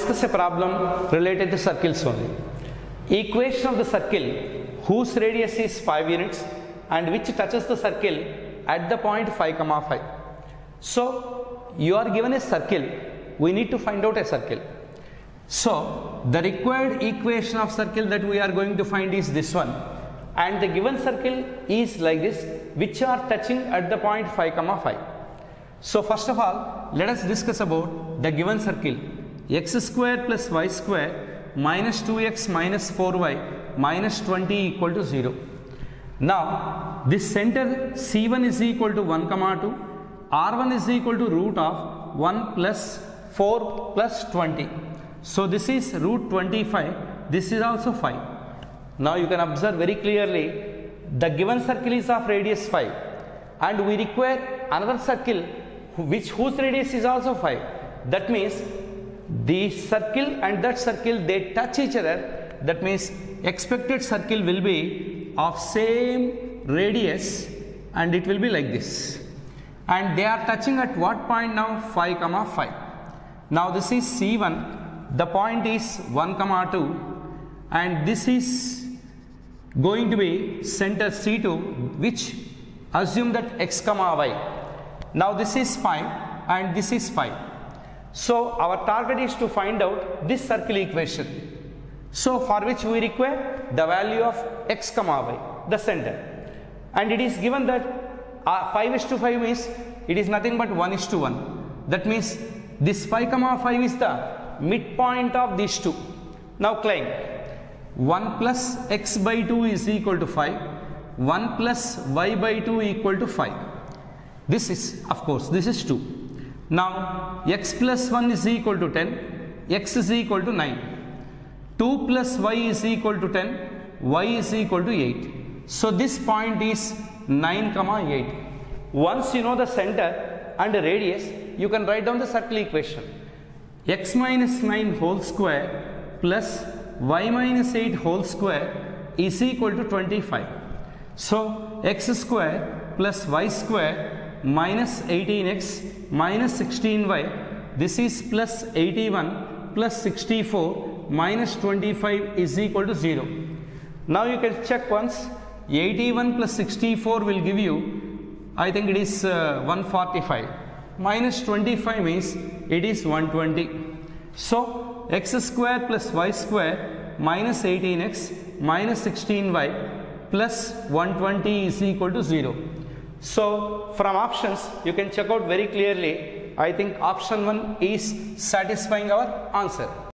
discuss a problem related to circles only. Equation of the circle whose radius is 5 units and which touches the circle at the point 5, 5. So you are given a circle, we need to find out a circle. So the required equation of circle that we are going to find is this one, and the given circle is like this, which are touching at the point 5, 5. So first of all, let us discuss about the given circle. X square plus y square minus 2x minus 4y minus 20 equal to 0. Now this center C1 is equal to 1, 2, R1 is equal to root of 1 plus 4 plus 20. So this is root 25, this is also 5. Now you can observe very clearly the given circle is of radius 5 and we require another circle whose radius is also 5. That means the circle and that circle, they touch each other. That means expected circle will be of same radius and it will be like this. And they are touching at what point now? 5, 5. Now this is C1, the point is 1, 2, and this is going to be center C2, which assume that x, y. Now this is 5 and this is 5. So our target is to find out this circle equation. So for which we require the value of x, y, the center. And it is given that 5:5 means it is nothing but 1:1. That means this 5, 5 is the midpoint of these two. Now claim 1 plus x by 2 is equal to 5, 1 plus y by 2 equal to 5. This is, of course, this is 2. Now x plus 1 is equal to 10, x is equal to 9. 2 plus y is equal to 10, y is equal to 8. So this point is 9, 8. Once you know the center and the radius, you can write down the circle equation. X minus 9 whole square plus y minus 8 whole square is equal to 25. So x square plus y square minus 18x minus 16y, this is plus 81 plus 64 minus 25 is equal to 0. Now you can check once. 81 plus 64 will give you, I think it is 145. Minus 25 means it is 120. So x square plus y square minus 18x minus 16y plus 120 is equal to 0. So from options you can check out very clearly. I think option 1 is satisfying our answer.